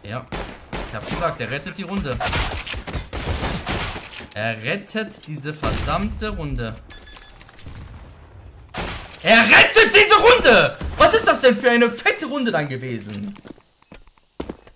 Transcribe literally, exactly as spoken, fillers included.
Ja. Ich hab gesagt, er rettet die Runde. Er rettet diese verdammte Runde. Er rettet diese Runde! Was ist das denn für eine fette Runde dann gewesen?